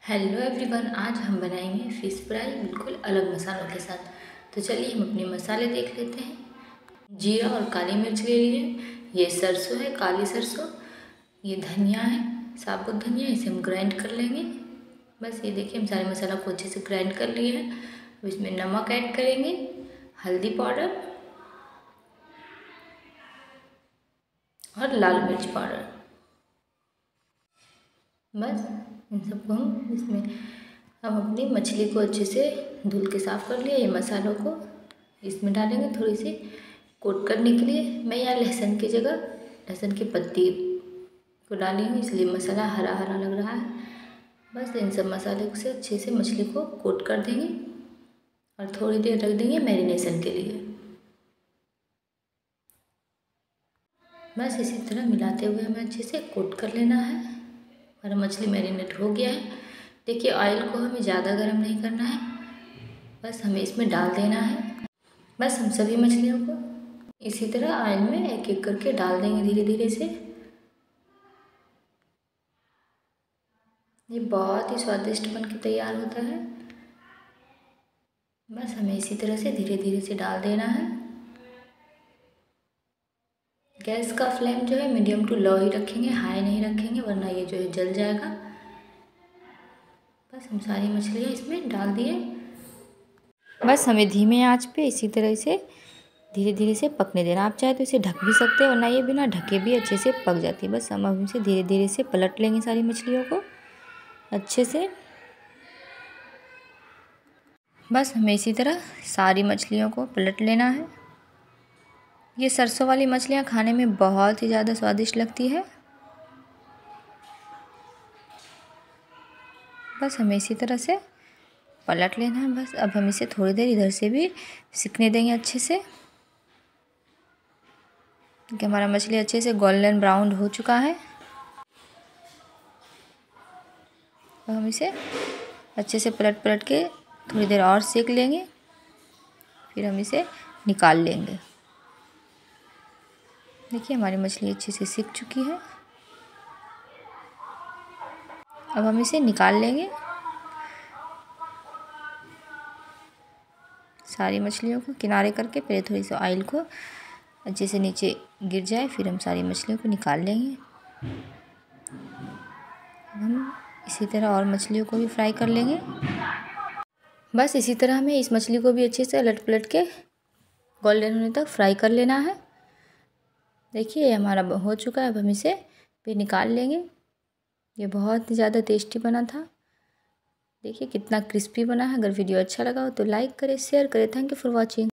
Hello everyone, आज हम बनाएंगे फ़िश फ्राई बिल्कुल अलग मसालों के साथ। तो चलिए हम अपने मसाले देख लेते हैं। जीरा और काली मिर्च ले लिए, ये सरसों है, काली सरसों, ये धनिया है, साबुत धनिया, इसे हम ग्राइंड कर लेंगे। बस ये देखिए हम सारे मसाला को अच्छे से ग्राइंड कर लिए हैं। अब इसमें नमक ऐड करेंगे, हल्दी पाउडर और लाल मिर्च पाउडर। बस इन सबको हम इसमें हम अपनी मछली को अच्छे से धुल के साफ़ कर लिया। ये मसालों को इसमें डालेंगे थोड़ी सी कोट करने के लिए। मैं यहाँ लहसुन की जगह लहसुन की पत्ती को डाली हूँ, इसलिए मसाला हरा हरा लग रहा है। बस इन सब मसाले से अच्छे से मछली को कोट कर देंगे और थोड़ी देर रख देंगे मैरिनेशन के लिए। बस इसी तरह मिलाते हुए हमें अच्छे से कोट कर लेना है और मछली मैरिनेट हो गया है। देखिए ऑयल को हमें ज़्यादा गर्म नहीं करना है, बस हमें इसमें डाल देना है। बस हम सभी मछलियों को इसी तरह ऑयल में एक एक करके डाल देंगे धीरे धीरे से। ये बहुत ही स्वादिष्ट बन के तैयार होता है। बस हमें इसी तरह से धीरे धीरे से डाल देना है। गैस का फ्लेम जो है मीडियम टू लो ही रखेंगे, हाई नहीं रखेंगे वरना ये जो है जल जाएगा। बस हम सारी मछलियाँ इसमें डाल दिए। बस हमें धीमे आंच पे इसी तरह से धीरे धीरे से पकने देना। आप चाहे तो इसे ढक भी सकते हैं वरना ये बिना ढके भी अच्छे से पक जाती है। बस हम अब इसे धीरे धीरे से पलट लेंगे सारी मछलियों को अच्छे से। बस हमें इसी तरह सारी मछलियों को पलट लेना है। ये सरसों वाली मछलियाँ खाने में बहुत ही ज़्यादा स्वादिष्ट लगती है। बस हमें इसी तरह से पलट लेना है। बस अब हम इसे थोड़ी देर इधर से भी सिकने देंगे अच्छे से, क्योंकि हमारा मछली अच्छे से गोल्डन ब्राउन हो चुका है। अब हम इसे अच्छे से पलट पलट के थोड़ी देर और सेक लेंगे, फिर हम इसे निकाल लेंगे। देखिए हमारी मछली अच्छे से सिक चुकी है। अब हम इसे निकाल लेंगे सारी मछलियों को किनारे करके। पहले थोड़ी सी ऑयल को अच्छे से नीचे गिर जाए, फिर हम सारी मछलियों को निकाल लेंगे। हम इसी तरह और मछलियों को भी फ्राई कर लेंगे। बस इसी तरह हमें इस मछली को भी अच्छे से उलट पलट के गोल्डन होने तक फ्राई कर लेना है। देखिए हमारा हो चुका है। अब हम इसे भी निकाल लेंगे। ये बहुत ही ज़्यादा टेस्टी बना था। देखिए कितना क्रिस्पी बना है। अगर वीडियो अच्छा लगा हो तो लाइक करें, शेयर करें। Thank you for watching.